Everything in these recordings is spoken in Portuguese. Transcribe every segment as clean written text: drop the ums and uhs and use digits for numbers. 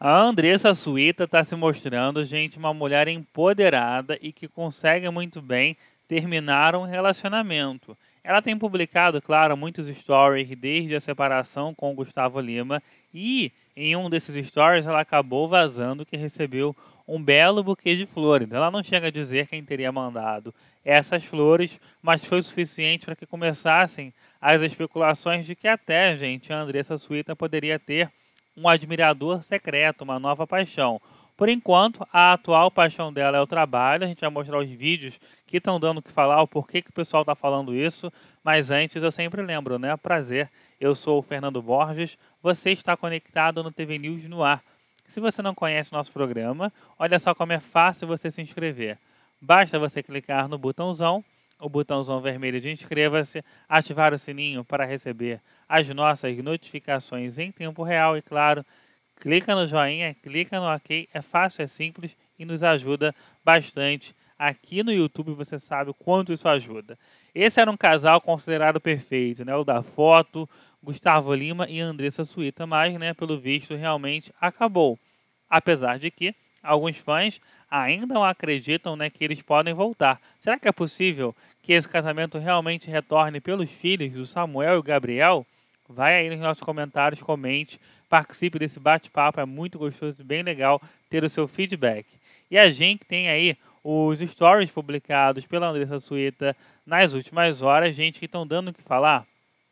A Andressa Suíta está se mostrando, gente, uma mulher empoderada e que consegue muito bem terminar um relacionamento. Ela tem publicado, claro, muitos stories desde a separação com o Gustavo Lima e em um desses stories ela acabou vazando que recebeu um belo buquê de flores. Ela não chega a dizer quem teria mandado essas flores, mas foi suficiente para que começassem as especulações de que até, gente, a Andressa Suíta poderia ter um admirador secreto, uma nova paixão. Por enquanto, a atual paixão dela é o trabalho. A gente vai mostrar os vídeos que estão dando o que falar, o porquê que o pessoal está falando isso. Mas antes, eu sempre lembro, né? Prazer, eu sou o Fernando Borges. Você está conectado no TV News no ar. Se você não conhece o nosso programa, olha só como é fácil você se inscrever. Basta você clicar no botãozão, o botãozão vermelho de inscreva-se, ativar o sininho para receber as nossas notificações em tempo real e, claro, clica no joinha, clica no ok, é fácil, é simples e nos ajuda bastante. Aqui no YouTube você sabe o quanto isso ajuda. Esse era um casal considerado perfeito, né? O da foto, Gustavo Lima e Andressa Suíta, mas, né, pelo visto, realmente acabou. Apesar de que alguns fãs ainda não acreditam, né, que eles podem voltar. Será que é possível que esse casamento realmente retorne pelos filhos do Samuel e o Gabriel? Vai aí nos nossos comentários, comente, participe desse bate-papo, é muito gostoso e bem legal ter o seu feedback. E a gente tem aí os stories publicados pela Andressa Suíta nas últimas horas, gente, que estão dando o que falar.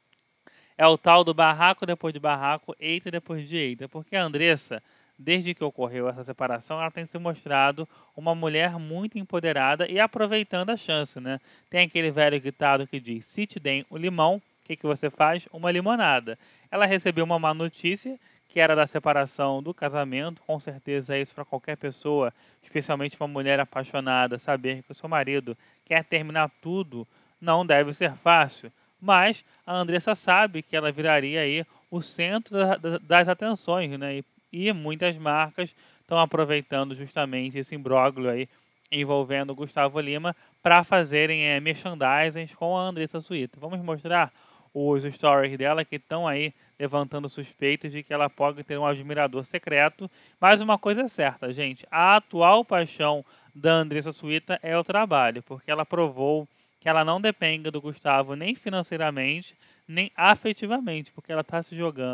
É o tal do barraco depois de barraco, eita depois de eita, porque a Andressa, desde que ocorreu essa separação, ela tem se mostrado uma mulher muito empoderada e aproveitando a chance, né? Tem aquele velho ditado que diz, se te dem o limão, o que você faz? Uma limonada. Ela recebeu uma má notícia, que era da separação do casamento, com certeza é isso para qualquer pessoa, especialmente uma mulher apaixonada, saber que o seu marido quer terminar tudo, não deve ser fácil. Mas a Andressa sabe que ela viraria aí o centro das atenções, né? E muitas marcas estão aproveitando justamente esse imbróglio aí envolvendo o Gustavo Lima para fazerem merchandising com a Andressa Suíta. Vamos mostrar os stories dela que estão aí levantando suspeitas de que ela pode ter um admirador secreto. Mas uma coisa é certa, gente, a atual paixão da Andressa Suíta é o trabalho, porque ela provou que ela não depende do Gustavo nem financeiramente, nem afetivamente, porque ela está se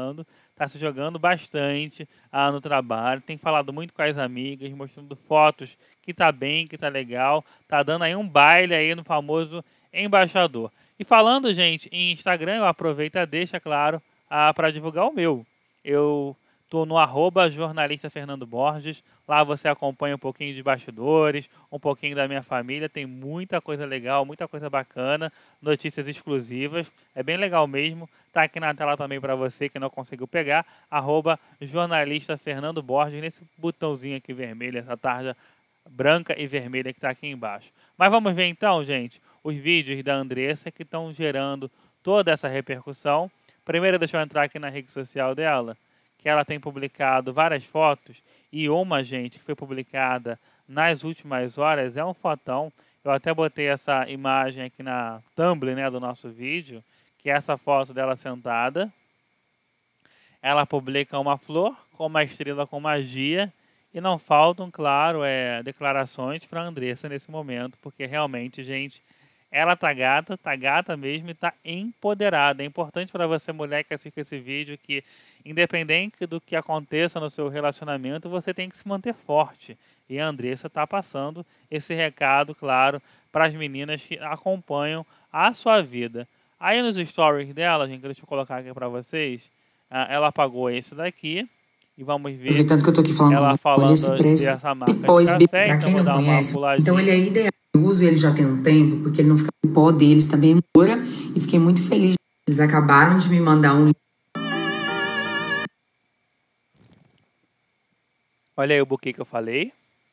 jogando bastante no trabalho, tem falado muito com as amigas, mostrando fotos que tá bem, que tá legal, tá dando aí um baile aí no famoso embaixador. E falando, gente, em Instagram, eu aproveito e deixa, claro, para divulgar o meu. Eu tô no @jornalista Fernando Borges. Lá você acompanha um pouquinho de bastidores, um pouquinho da minha família. Tem muita coisa legal, muita coisa bacana, notícias exclusivas. É bem legal mesmo. Tá aqui na tela também para você que não conseguiu pegar. @jornalista Fernando Borges, nesse botãozinho aqui vermelho, essa tarja branca e vermelha que está aqui embaixo. Mas vamos ver então, gente, os vídeos da Andressa que estão gerando toda essa repercussão. Primeiro, deixa eu entrar aqui na rede social dela, que ela tem publicado várias fotos, e uma, gente, que foi publicada nas últimas horas, é um fotão. Eu até botei essa imagem aqui na thumb, né, do nosso vídeo, que é essa foto dela sentada. Ela publica uma flor com uma estrela com magia, e não faltam, claro, declarações para a Andressa nesse momento, porque realmente, gente, ela tá gata mesmo e tá empoderada. É importante para você, mulher que assiste esse vídeo, que independente do que aconteça no seu relacionamento, você tem que se manter forte. E a Andressa tá passando esse recado, claro, para as meninas que acompanham a sua vida. Aí nos stories dela, gente, deixa eu colocar aqui para vocês, ela apagou esse daqui. E vamos ver. Aproveitando que eu tô aqui falando ela falando esse preço, dessa marca de café, pra quem não conhece, então ele é ideal. Eu uso ele já tem um tempo, porque ele não fica no pó deles também embora, e fiquei muito feliz. Eles acabaram de me mandar um. Olha aí o buquê que eu falei.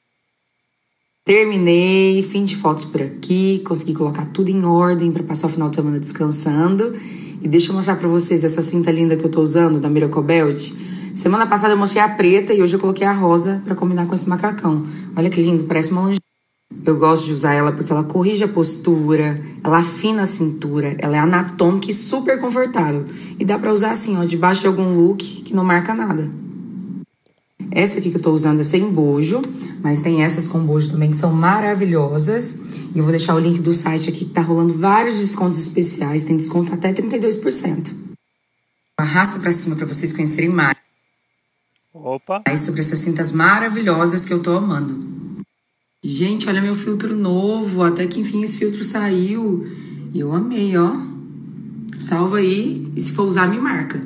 Terminei, fim de fotos por aqui, consegui colocar tudo em ordem para passar o final de semana descansando. E deixa eu mostrar para vocês essa cinta linda que eu tô usando, da Miracle Belt. Semana passada eu mostrei a preta e hoje eu coloquei a rosa pra combinar com esse macacão. Olha que lindo, parece uma lingerie. Eu gosto de usar ela porque ela corrige a postura, ela afina a cintura, ela é anatômica e super confortável. E dá pra usar assim, ó, debaixo de algum look que não marca nada. Essa aqui que eu tô usando é sem bojo, mas tem essas com bojo também que são maravilhosas. E eu vou deixar o link do site aqui que tá rolando vários descontos especiais, tem desconto até 32%. Arrasta pra cima pra vocês conhecerem mais Opa! sobre essas cintas maravilhosas que eu tô amando. Gente, olha meu filtro novo, até que enfim esse filtro saiu. Eu amei, ó. Salva aí e se for usar me marca.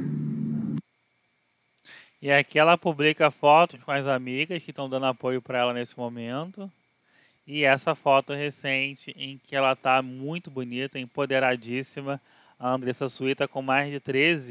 E aqui ela publica fotos com as amigas que estão dando apoio para ela nesse momento. E essa foto recente em que ela tá muito bonita, empoderadíssima. A Andressa Suíta com mais de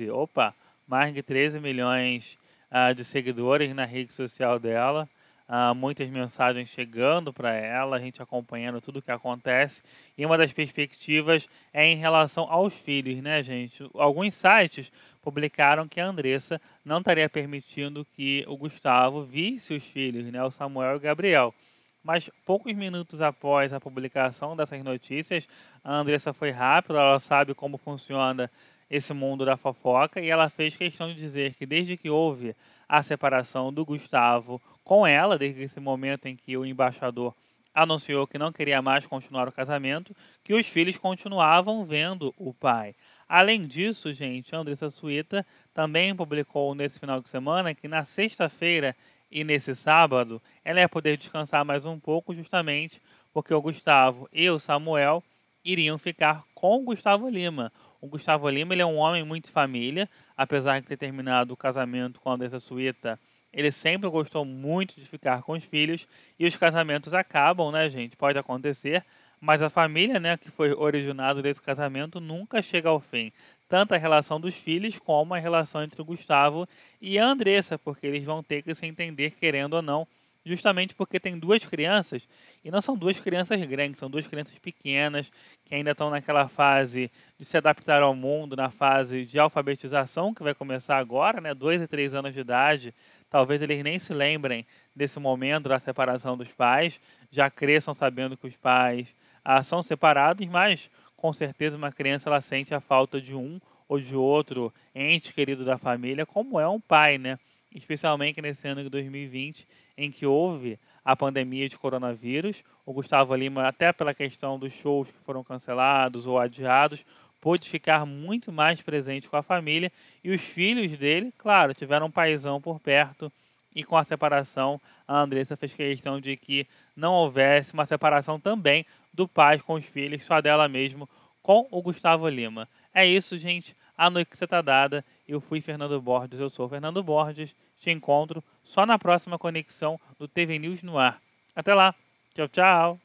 13 milhões de seguidores na rede social dela. Muitas mensagens chegando para ela, a gente acompanhando tudo o que acontece. E uma das perspectivas é em relação aos filhos, né, gente? Alguns sites publicaram que a Andressa não estaria permitindo que o Gustavo visse os filhos, né, o Samuel e o Gabriel. Mas poucos minutos após a publicação dessas notícias, a Andressa foi rápida, ela sabe como funciona esse mundo da fofoca e ela fez questão de dizer que desde que houve a separação do Gustavo com ela, desde esse momento em que o embaixador anunciou que não queria mais continuar o casamento, que os filhos continuavam vendo o pai. Além disso, gente, a Andressa Suíta também publicou nesse final de semana que na sexta-feira e nesse sábado ela ia poder descansar mais um pouco, justamente porque o Gustavo e o Samuel iriam ficar com o Gustavo Lima. O Gustavo Lima ele é um homem muito família, apesar de ter terminado o casamento com a Andressa Suíta, ele sempre gostou muito de ficar com os filhos e os casamentos acabam, né, gente? Pode acontecer, mas a família, né, que foi originado desse casamento nunca chega ao fim. Tanto a relação dos filhos como a relação entre o Gustavo e a Andressa, porque eles vão ter que se entender querendo ou não, justamente porque tem duas crianças e não são duas crianças grandes, são duas crianças pequenas que ainda estão naquela fase de se adaptar ao mundo, na fase de alfabetização que vai começar agora, né, 2 e 3 anos de idade. Talvez eles nem se lembrem desse momento da separação dos pais, já cresçam sabendo que os pais são separados, mas com certeza uma criança ela sente a falta de um ou de outro ente querido da família, como é um pai, né? Especialmente nesse ano de 2020, em que houve a pandemia de coronavírus. O Gustavo Lima, até pela questão dos shows que foram cancelados ou adiados, pôde ficar muito mais presente com a família e os filhos dele, claro, tiveram um paizão por perto e com a separação a Andressa fez questão de que não houvesse uma separação também do pai com os filhos, só dela mesmo com o Gustavo Lima. É isso, gente. A notícia tá dada. Eu fui Fernando Borges, eu sou Fernando Borges. Te encontro só na próxima conexão do TV News no ar. Até lá. Tchau, tchau.